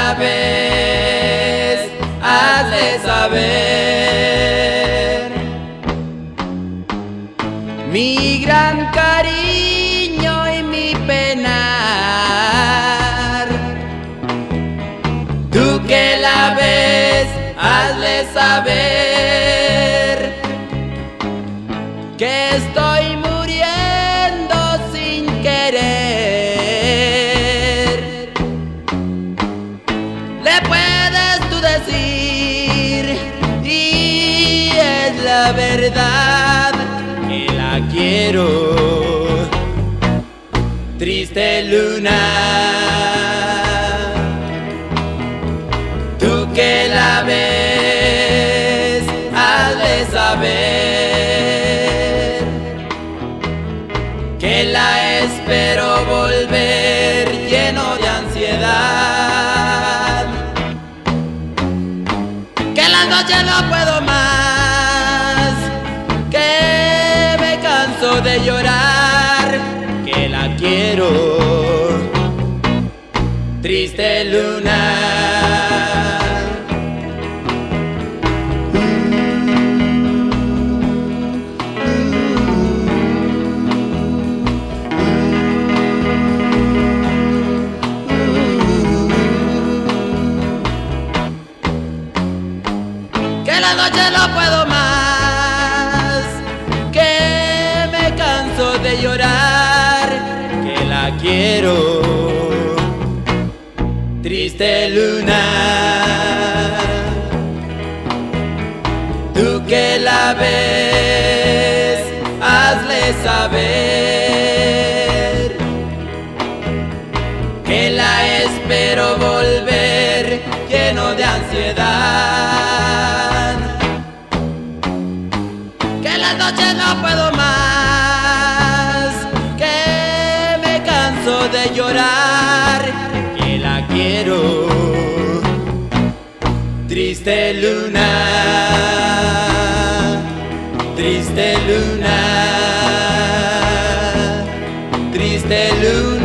la ves, hazle saber mi gran cariño y mi penar. Tú que la ves, hazle saber que estoy muriendo sin querer. Le puedes tú decir, y es la verdad, que la quiero. Triste luna, tú que la ves, hazle saber que la espero volver lleno de ansiedad, que la noche no puedo más, que me canso de llorar, que la quiero. Triste luna, que la noche no puedo más, que me canso de llorar, que la quiero. Triste luna, tú que la ves, hazle saber que la espero volver lleno de ansiedad, que la noche no puedo más, que me canso de llorar, que la quiero. Triste luna, triste luna, triste luna.